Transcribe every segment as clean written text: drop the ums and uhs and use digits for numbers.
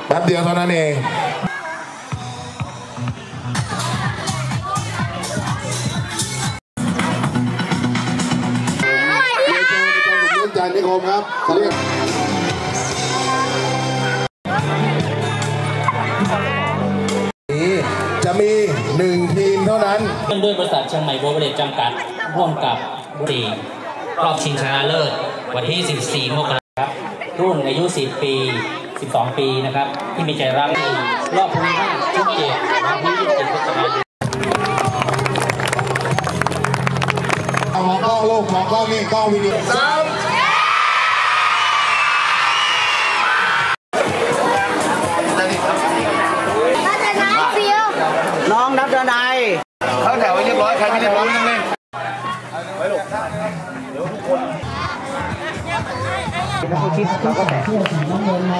แป๊บเดียวเท่านั้นเองจานนิคมครับเรียกจะมี1ทีมเท่านั้นด้วยบริษัทเชียงใหม่โบรเวเลจจำกัดร่วมกับบุรีรอบชิงชนะเลิศวันที่ 14 มกราคมครับรุ่นอายุ 10 ปี 12 ปีนะครับที่มีใจรักรอบภูมิภาคชุดเจ็ดวันที่ 27 พฤษภาคมมองกล้องลูกมองกล้องนี่กล้องวิดีโอน้องนับเดินไอเข้าแถวไว้เรียบร้อยใครไม่เรียบร้อยนั่งเล่นไว้ลูกเดี๋ยวทุกคนแล้วก็คิดเราก็แตะเพื่อสีน้ำเงินมา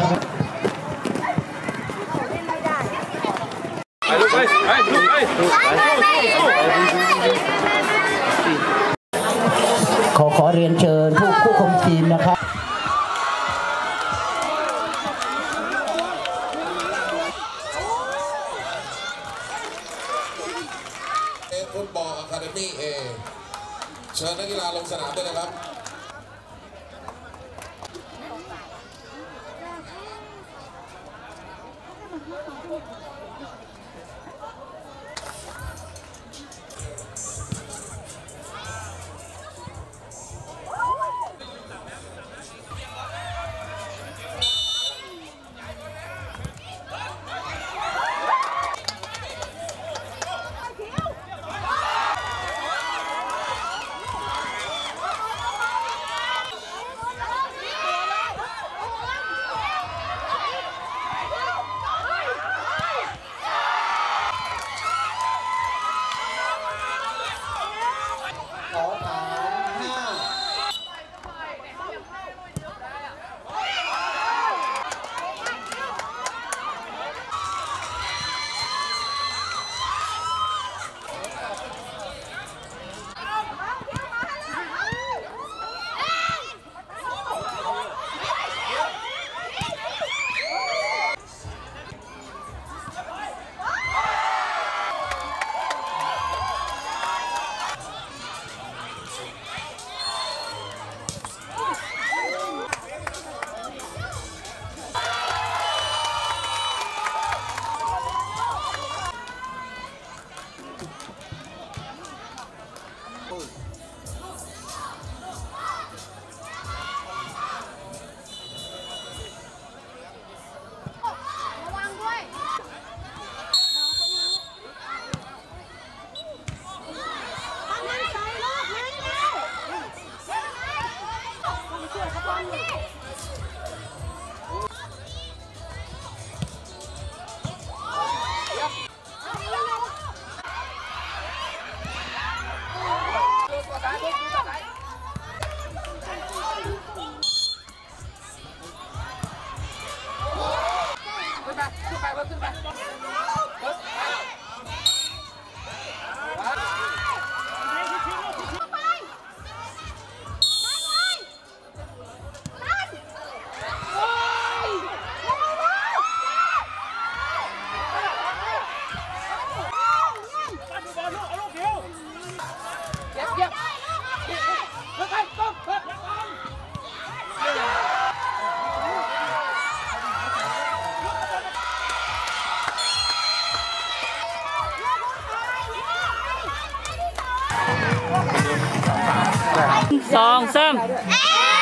ไปลูกไปลูกไปขอเรียนเชิญผู้คุมทีมนะครับฟุตบอลอะคาเดมี่เชิญนักกีฬาลงสนามด้วยนะครับ 2 3